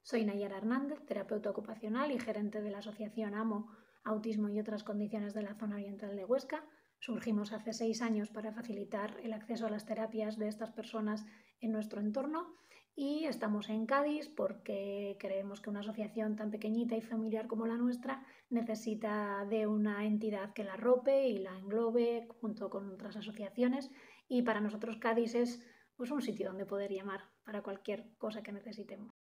Soy Nayara Hernández, terapeuta ocupacional y gerente de la asociación AMO, Autismo y otras condiciones de la zona oriental de Huesca. Surgimos hace 6 años para facilitar el acceso a las terapias de estas personas en nuestro entorno y estamos en Cádiz porque creemos que una asociación tan pequeñita y familiar como la nuestra necesita de una entidad que la arrope y la englobe junto con otras asociaciones, y para nosotros Cádiz es un sitio donde poder llamar para cualquier cosa que necesitemos.